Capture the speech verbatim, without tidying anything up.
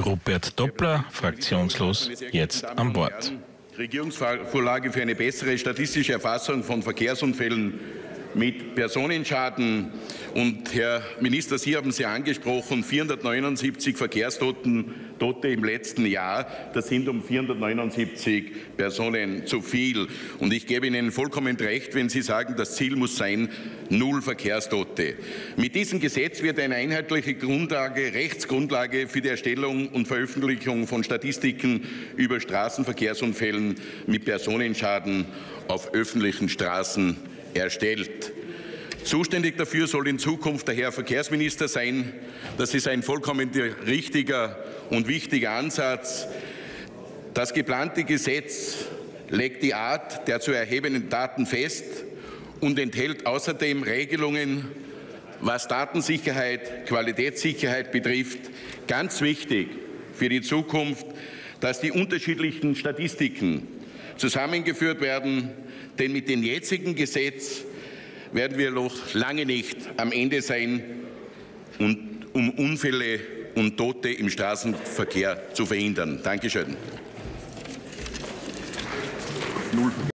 Rupert Doppler, fraktionslos, jetzt an Bord. Regierungsvorlage für eine bessere statistische Erfassung von Verkehrsunfällen mit Personenschaden. Und Herr Minister, Sie haben es ja angesprochen, vierhundertneunundsiebzig Verkehrstoten Tote im letzten Jahr. Das sind um vierhundertneunundsiebzig Personen zu viel. Und ich gebe Ihnen vollkommen recht, wenn Sie sagen, das Ziel muss sein, null Verkehrstote. Mit diesem Gesetz wird eine einheitliche Grundlage, Rechtsgrundlage für die Erstellung und Veröffentlichung von Statistiken über Straßenverkehrsunfällen mit Personenschaden auf öffentlichen Straßen erstellt. Zuständig dafür soll in Zukunft der Herr Verkehrsminister sein. Das ist ein vollkommen richtiger und wichtiger Ansatz. Das geplante Gesetz legt die Art der zu erhebenden Daten fest und enthält außerdem Regelungen, was Datensicherheit, Qualitätssicherheit betrifft. Ganz wichtig für die Zukunft, dass die unterschiedlichen Statistiken zusammengeführt werden, denn mit dem jetzigen Gesetz werden wir noch lange nicht am Ende sein, um Unfälle und Tote im Straßenverkehr zu verhindern. Dankeschön.